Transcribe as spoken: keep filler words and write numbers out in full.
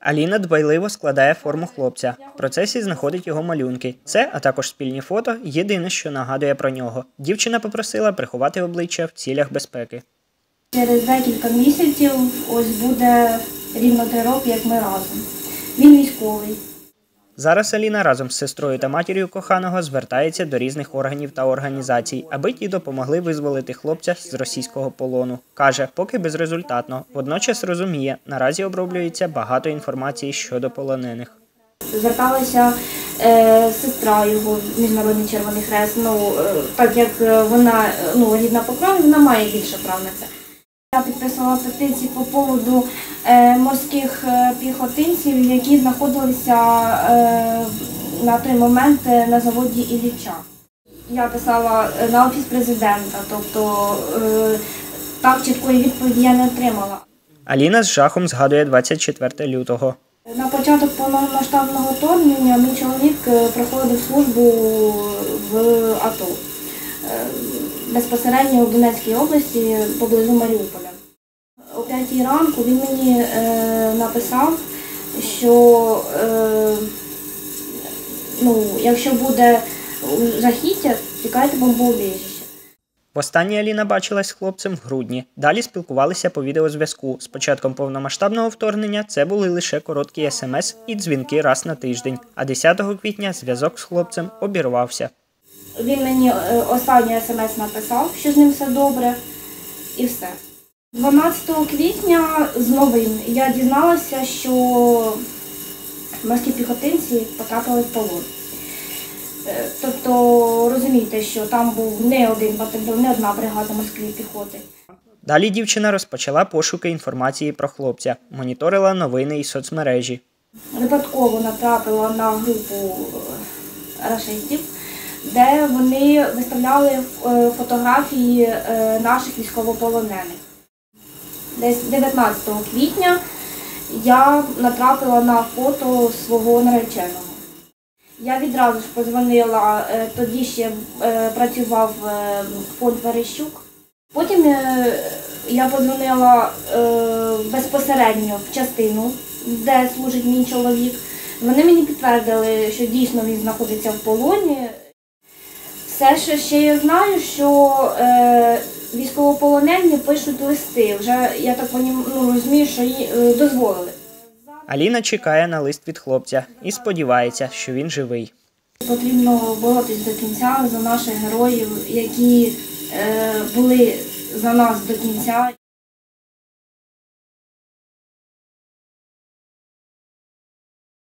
Аліна дбайливо складає форму хлопця. В процесі знаходить його малюнки. Це, а також спільні фото, єдине, що нагадує про нього. Дівчина попросила приховати обличчя в цілях безпеки. Через декілька місяців ось буде рівно три роки, як ми разом. Він військовий. Зараз Аліна разом з сестрою та матір'ю коханого звертається до різних органів та організацій, аби ті допомогли визволити хлопця з російського полону. Каже, поки безрезультатно. Водночас розуміє, наразі оброблюється багато інформації щодо полонених. Зверталася е, сестра його, Міжнародний Червоний Хрест, ну, е, так як вона ну, рідна по крові, вона має більше прав на це. Я підписала петиції по поводу е, морських е, піхотинців, які знаходилися е, на той момент на заводі Ілліча. Я писала на Офіс президента, тобто е, так чіткої відповіді я не отримала. Аліна з жахом згадує двадцять четвертого лютого. На початок повномасштабного вторгнення мій чоловік проходив службу в АТО. Безпосередньо в Донецькій області, поблизу Маріуполя. О п'ятій ранку він мені е, написав, що е, ну, якщо буде жахіття, тікайте в бомбоубіжище. Востаннє Аліна бачилась з хлопцем в грудні. Далі спілкувалися по відеозв'язку. З початком повномасштабного вторгнення це були лише короткі смс і дзвінки раз на тиждень. А десятого квітня зв'язок з хлопцем обірвався. Він мені останній смс написав, що з ним все добре, і все. дванадцятого квітня з новин я дізналася, що морські піхотинці потрапили в полон. Тобто, розумієте, що там був не один батальйон, не одна бригада морської піхоти. Далі дівчина розпочала пошуки інформації про хлопця, моніторила новини і соцмережі. Випадково натрапила на групу рашистів, де вони виставляли фотографії наших військовополонених. Десь дев'ятнадцятого квітня я натрапила на фото свого нареченого. Я відразу ж подзвонила, тоді ще працював фонд Верещук. Потім я подзвонила безпосередньо в частину, де служить мій чоловік. Вони мені підтвердили, що дійсно він знаходиться в полоні. Все, що ще я знаю, що е, військовополонені пишуть листи. Вже, я так ну, розумію, що їй е, дозволили. Аліна чекає на лист від хлопця і сподівається, що він живий. Потрібно боротись до кінця за наших героїв, які е, були за нас до кінця.